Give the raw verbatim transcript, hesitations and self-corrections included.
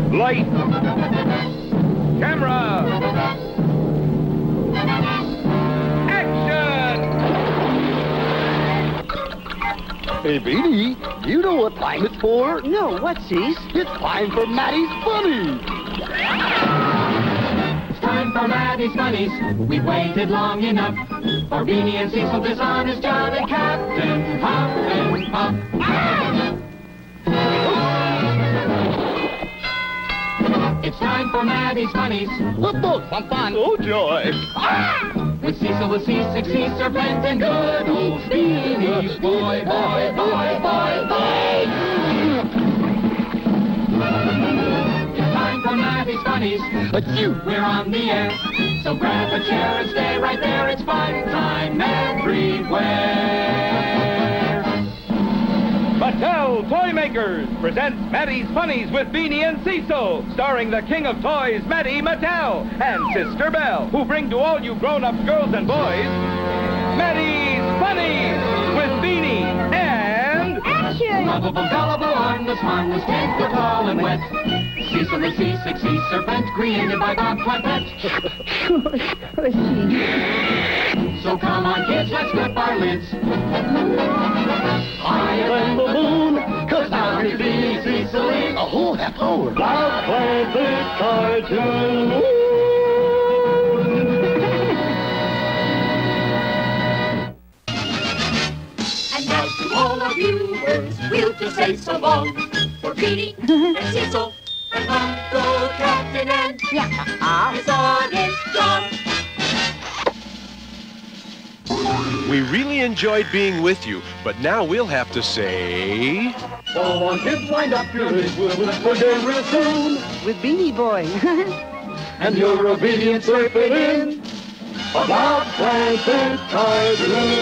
Light. Camera. Action! Hey, Beany, you know what time it's for? No, what, Cease? It's time for Maddie's Funnies. It's time for Maddie's Funnies. We've waited long enough for Beany and Cecil, this honest jolly Captain Hop and Pop. It's time for Maddie's Funnies. Let's do some fun. Oh, joy. With Cecil the Sea, Six Sea Serpent, and good old Beany. Boy, boy, boy, boy, boy. It's time for Maddie's Funnies. But you. We're on the air, so grab a chair and stay right there. It's fun time everywhere. Mattel Toy Makers presents Maddie's Funnies with Beany and Cecil, starring the king of toys, Maddie Mattel, and Sister Belle, who bring to all you grown-up girls and boys, Maddie's Funnies with Beany and... Action! Lovable, gullible, harmless, harmless, ten foot tall and wet. Cecil the Sea, Six Sea Serpent, created by Bob Clampett. So come on, kids, let's flip our lids. Higher than the moon, cause now here's Beany, Cecil is A whole half hour. Bob Clampett cartoon. And now to all our viewers, we'll just say so long for Beany and Cecil and Uncle Captain and his honest John. We really enjoyed being with you, but now we'll have to say... Come on, kids, wind up your lids. We'll look again real soon. With Beany Boy. And your obedience surfing in a Bob Clampett cartoon.